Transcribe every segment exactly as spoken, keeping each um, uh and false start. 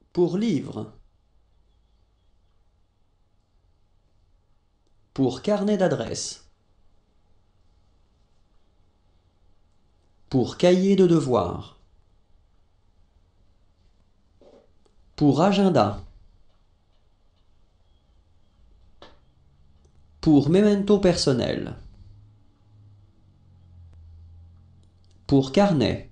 Pour livre. Pour carnet d'adresse. Pour cahier de devoir. Pour agenda. Pour memento personnel. Pour carnet.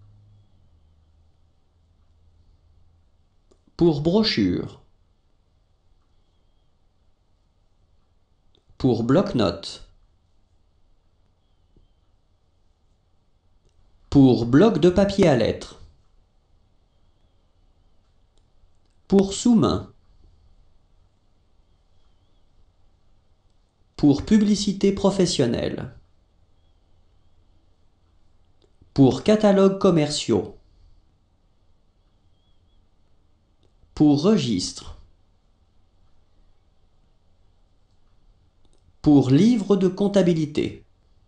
Pour brochure. Pour bloc-notes. Pour bloc de papier à lettres. Pour sous-main. Pour publicité professionnelle. Pour catalogues commerciaux. Pour registre. Pour livre de comptabilité.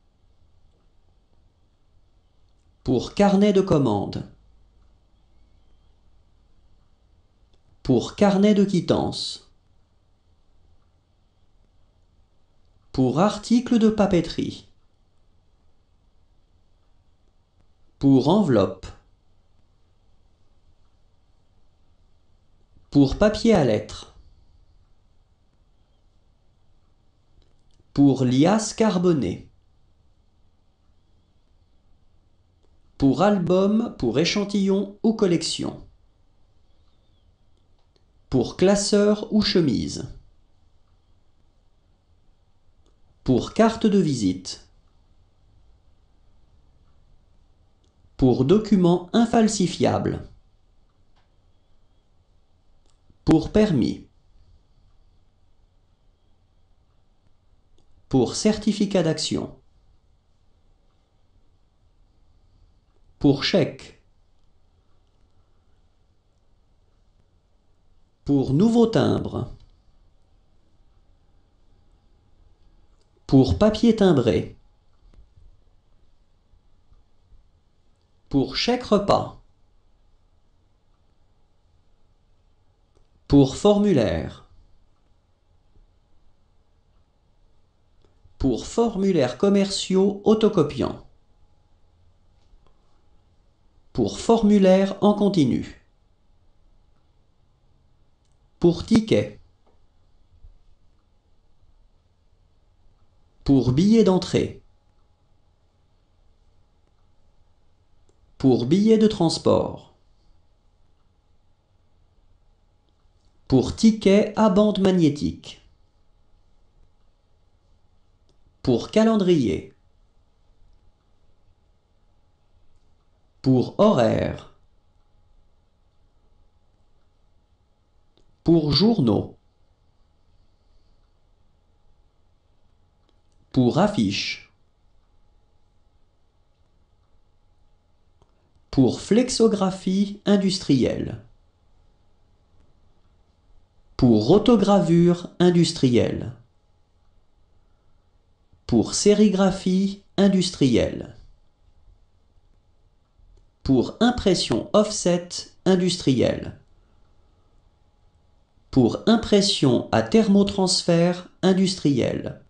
Pour carnet de commande. Pour carnet de quittance. Pour article de papeterie. Pour enveloppe. Pour papier à lettres. Pour liasse carbonée. Pour album, pour échantillon ou collection. Pour classeur ou chemise. Pour carte de visite. Pour document infalsifiable. Pour permis. Pour certificat d'action. Pour chèque. Pour nouveau timbre. Pour papier timbré. Pour chèque repas. Pour formulaire. Pour formulaires commerciaux autocopiants. Pour formulaire en continu. Pour ticket. Pour billet d'entrée. Pour billet de transport. Pour ticket à bande magnétique. Pour calendrier. Pour horaire. Pour journaux. Pour affiche. Pour flexographie industrielle. Pour rotogravure industrielle. Pour sérigraphie industrielle. Pour impression offset industrielle. Pour impression à thermotransfert industriel.